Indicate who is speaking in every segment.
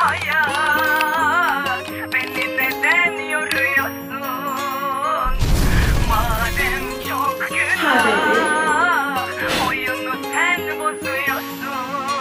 Speaker 1: hayat, beni neden yoruyorsun? Madem çok günah, oyunu sen bozuyorsun.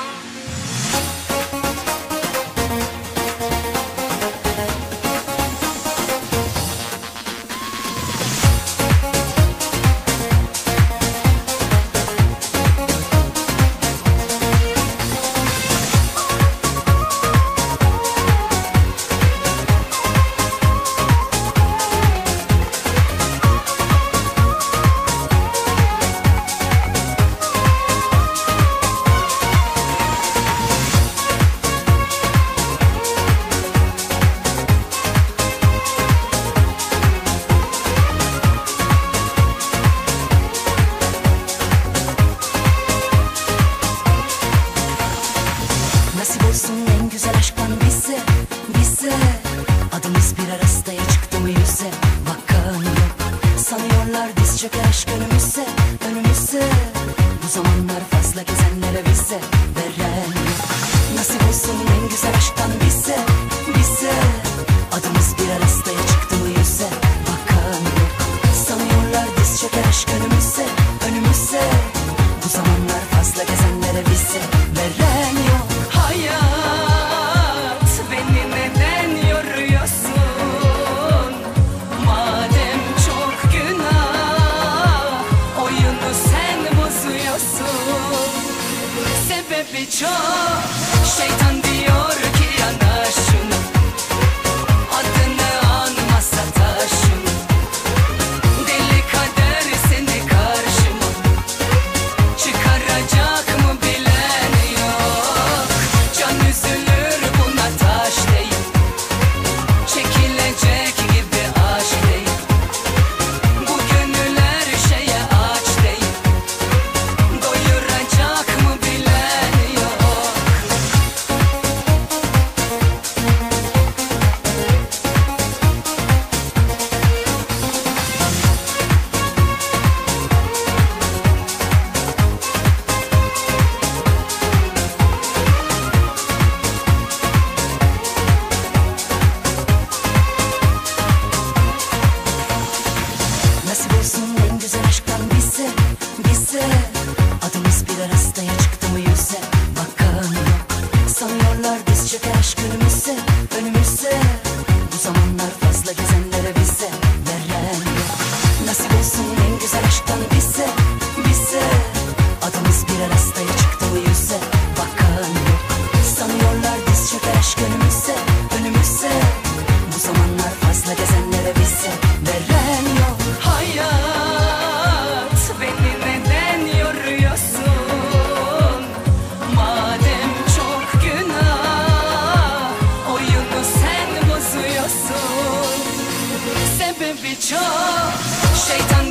Speaker 2: Nasip olsun en güzel aşktan bize, bize. Adımız bir arasaya çıktı mı yüze? Bakan yok, sanıyorlar diz çöker aşk önümüze, önümüze. Bu zamanlar fazla gezenlere bize veren yok. Nasip olsun en güzel aşktan bize, bize. Adımız bir arasaya çıktı mı yüze? Bakan yok, sanıyorlar diz çöker aşk önümüze, önümüze. Bu zamanlar fazla gezenlere bize veren yok.
Speaker 1: Hayat, beni neden yoruyorsun? Madem çok günah, oyunu sen bozuyorsun. Sebebi çok, şeytan diyor ki yana şunu, adını anma sataşın. Deli kader seni karşıma çıkaracak mı bilen yok. Can üzülür buna taş değil, çekilecek gibi aşk değil. Bu gönüller şeye aç değil, doyuracak mı bilen yok.
Speaker 2: Nasip olsun en güzel aşktan bize, bize. Adımız bir arasaya çıktı mı yüze? Bakan yok, sanıyorlar diz çöker aşk önümüze, önümüze. Bu zamanlar fazla gezenlere bize veren yok. Nasip olsun en güzel aşktan bize, bize. Adımız bir arasaya çıktı mı yüze? Bakan yok, sanıyorlar diz çöker aşk önümüze, önümüze. Bu zamanlar fazla gezenlere bize veren yok.
Speaker 1: Hayat, beni neden yoruyorsun? Madem çok günah, oyunu sen bozuyorsun. Sebebi çok, şeytan